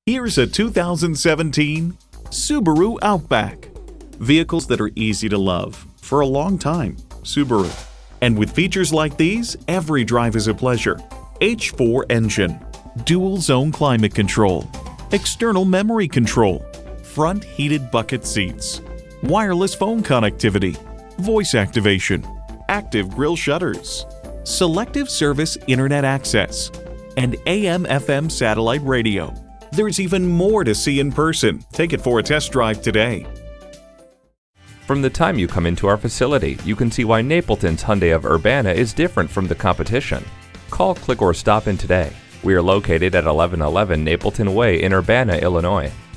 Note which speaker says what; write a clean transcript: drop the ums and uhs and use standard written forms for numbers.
Speaker 1: Here's a 2017 Subaru Outback. Vehicles that are easy to love for a long time. Subaru. And with features like these, every drive is a pleasure. H4 engine, dual zone climate control, external memory control, front heated bucket seats, wireless phone connectivity, voice activation, active grille shutters, selective service internet access, and AM/FM satellite radio. There's even more to see in person. Take it for a test drive today.
Speaker 2: From the time you come into our facility, you can see why Napleton's Hyundai of Urbana is different from the competition. Call, click, or stop in today. We are located at 1111 Napleton Way in Urbana, Illinois.